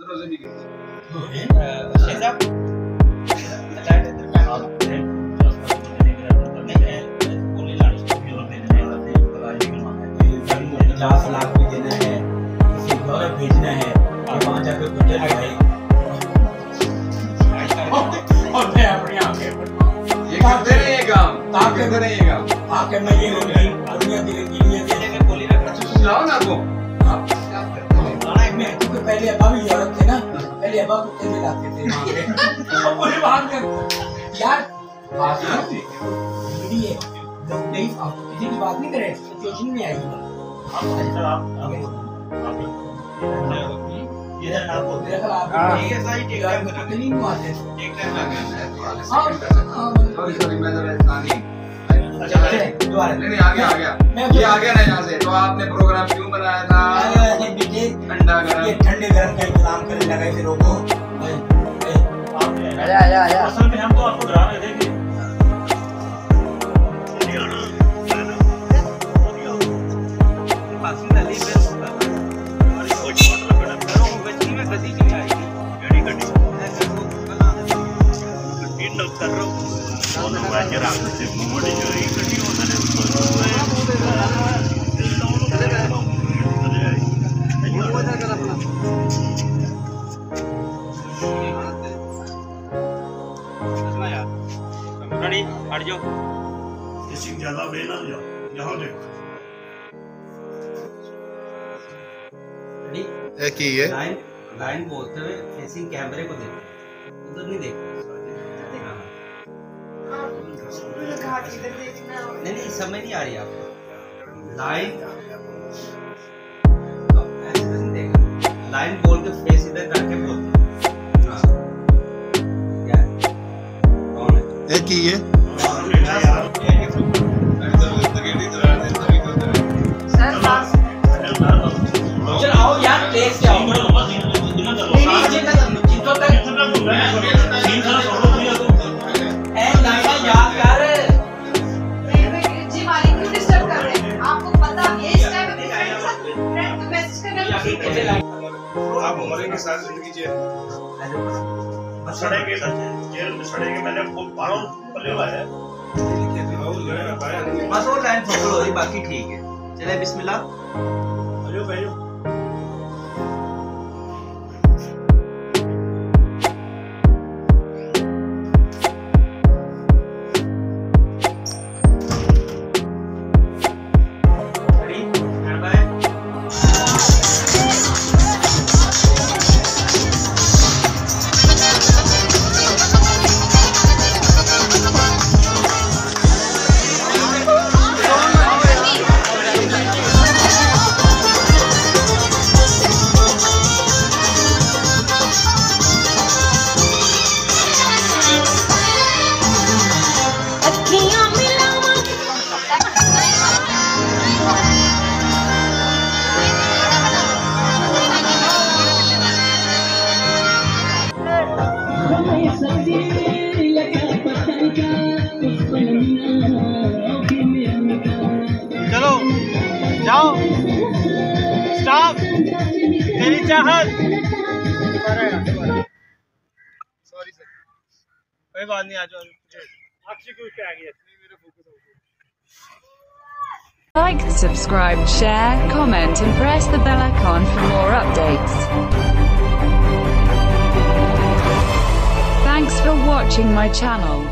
से भी गई। लाख भी देना है, किसी घर भेजना है, वहाँ जाकर गुजर भाई। और मैं अपने आगे ये करते रहे ये काम, ताकि करते रहे ये काम। आके मैं ये नहीं दुनिया देने देने में बोली रखना सुनाओ ना आपको। आप क्या करते हो? मैं क्योंकि पहले अब्बा भी औरत थे ना, पहले अब्बा को तेल लाते थे पूरे बाहर कर यार बात नहीं है, नहीं आप किसी की बात नहीं करें, सिचुएशन में आएगी। आप ये है आपको मेरा ख्याल आप ठीक है सारी ठीक है नहीं बात है एक टाइम लग गया सॉरी मैं जरा इंसानी दोबारा नहीं आ गया ये आ गया ना यहाँ से। तो आपने प्रोग्राम क्यों बनाया था? ठंडा गरम ये ठंडे गरम का इंतजाम करने लगा थे लोगों। आया असल में हम तो आपको डरा रहे थे कि हट जाओ ज्यादा बेना जाओ यहाँ देखो एक ही है लाइन बोलते हुए फेसिंग कैमरे को देखो, उधर नहीं देखो। नहीं समझ नहीं आ रही आपको लाइन ऐसे नहीं देखा, लाइन बोल के फेस इधर करके बोलते क्या है कौन है एक ही है चल आओ यार टेक से आओ जी मालिक क्यों डिस्टर्ब कर रहे हैं? आपको पता है इस टाइम पे फ्रेंड को मैसेज करना ठीक है। आप हमारे के साथ जिंदगी जिए सड़े के जेल में सड़े के मैंने खूब बारों पले हुआ है बस वो लाइन पकड़ो ही बाकी ठीक है। चले बिस्मिल्लाह अरे भाई चलो जाओ स्टॉप तेरी चाहत। सॉरी सर कोई बात नहीं, आ जाओ अक्षय को क्या आ गया मेरा फोकस हो गया। Like, subscribe, share, comment and press the bell icon for more updates. Thanks for watching my channel.